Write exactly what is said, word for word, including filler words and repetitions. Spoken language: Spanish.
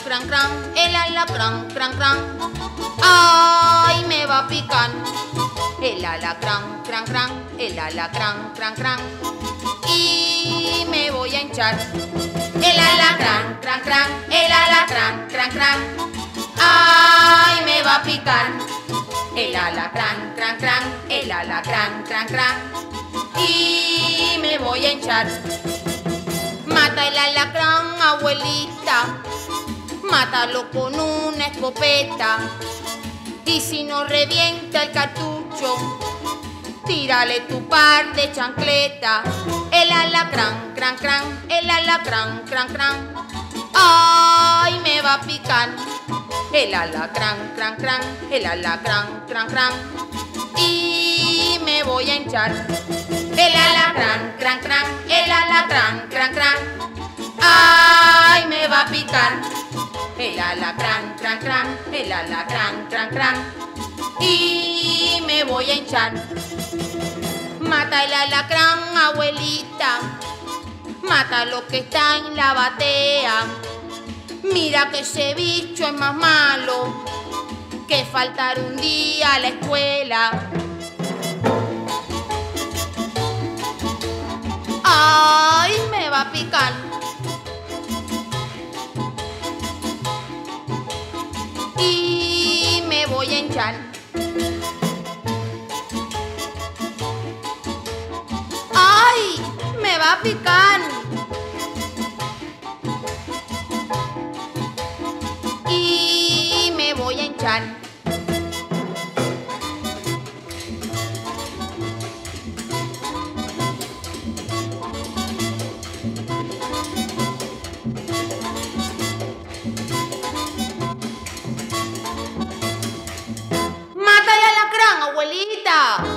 cran, cran, el alacrán, cran, cran. Ay, me va a picar. El alacrán, cran, cran, el alacrán, cran, cran. Y me voy a hinchar. El alacrán, cran, cran, el alacrán, cran, cran. Ay, me va a picar. El alacrán, cran, cran, el alacrán, cran, cran. Y me voy a hinchar. Mata el alacrán, abuelita. Mátalo con una escopeta. Y si no revienta el cartucho, tírale tu par de chancleta. El alacrán, cran, cran, el alacrán, cran, cran. Ay, me va a picar. El alacrán, cran, cran, el alacrán, cran, cran. Y me voy a hinchar. El alacrán, cran, cran, el alacrán, cran, cran. Ay, me va a picar. El alacrán, cran, cran, el alacrán, cran, cran. Y me voy a hinchar. Mata el alacrán, abuelita. Mata lo que está en la batea. Mira que ese bicho es más malo que faltar un día a la escuela. Ay, me va a picar. Y me voy a hinchar. ¡Ay! Me va a picar. Y me voy a hinchar. ¡Mata el alacrán, abuelita!